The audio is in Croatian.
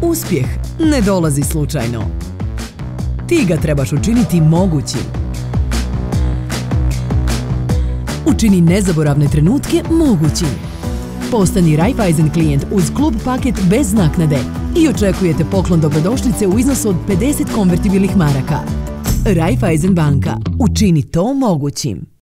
Uspjeh ne dolazi slučajno. Ti ga trebaš učiniti mogućim. Učini nezaboravne trenutke mogućim. Postani Raiffeisen klijent uz klub paket bez naknade i očekujete poklon dobrodošlice u iznosu od 50 konvertibilnih maraka. Raiffeisen banka. Učini to mogućim.